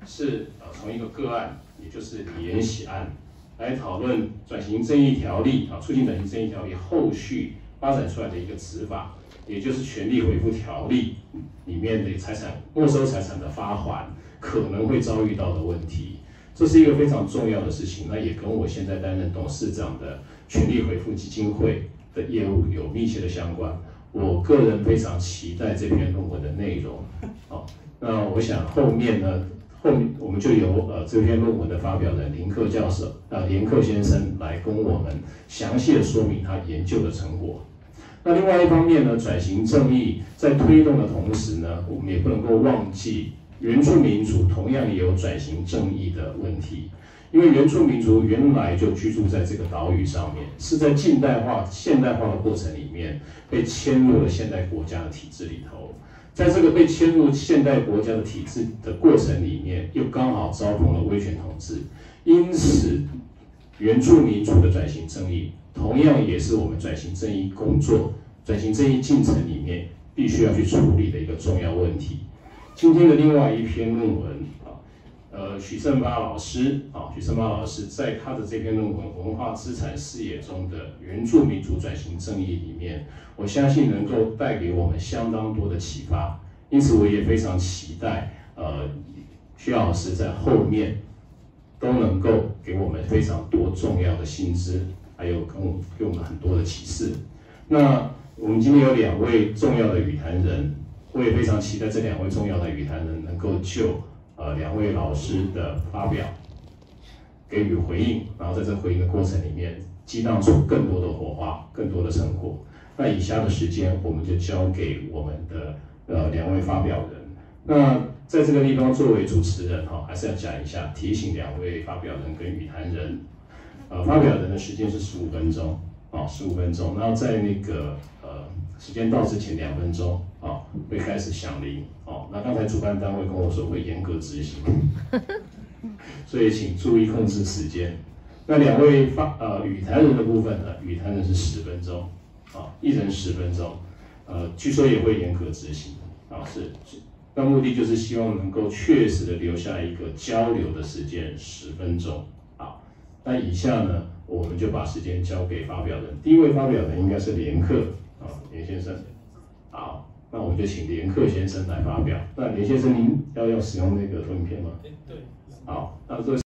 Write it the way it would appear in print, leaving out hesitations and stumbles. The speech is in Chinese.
是从一个个案，也就是李延喜案，来讨论转型正义条例促进转型正义条例后续发展出来的一个执法，也就是权利回复条例里面的没收财产的发还可能会遭遇到的问题。这是一个非常重要的事情，那也跟我现在担任董事长的权利回复基金会的业务有密切的相关。我个人非常期待这篇论文的内容。那我想后面我们就由这篇论文的发表人连克先生来跟我们详细的说明他研究的成果。那另外一方面呢，转型正义在推动的同时呢，我们也不能够忘记原住民族同样也有转型正义的问题。因为原住民族原来就居住在这个岛屿上面，是在现代化的过程里面被迁入了现代国家的体制里头。在这个被迁入现代国家的体制的过程里面，又刚好遭逢了威权统治，因此原住民族的转型正义，同样也是我们转型正义转型正义进程里面必须要去处理的一个重要问题。今天的另外一篇论文许胜发老师在他的这篇论文《文化资产视野中的原住民族转型正义》里面，我相信能够带给我们相当多的启发。因此，我也非常期待徐老师在后面都能够给我们非常多重要的新知，还有给我们很多的启示。那我们今天有2位重要的语坛人，我也非常期待这2位重要的语坛人能够就2位老师的发表给予回应，然后在这回应的过程里面激荡出更多的火花，更多的成果。那以下的时间我们就交给我们的2位发表人。那在这个地方作为主持人还是要讲一下，提醒2位发表人跟语坛人，发表人的时间是15分钟，15分钟。然后在那个时间到之前2分钟会开始响铃那刚才主办单位跟我说会严格执行，所以请注意控制时间。那2位语坛人的部分呢，语坛人是10分钟，1人10分钟，据说也会严格执行是。那目的就是希望能够确实的留下一个交流的时间10分钟。好，那以下呢，我们就把时间交给发表人。第一位发表人应该是连克连先生。好，那我们就请连克先生来发表。那连先生，您要使用那个投影片吗？对。好，那这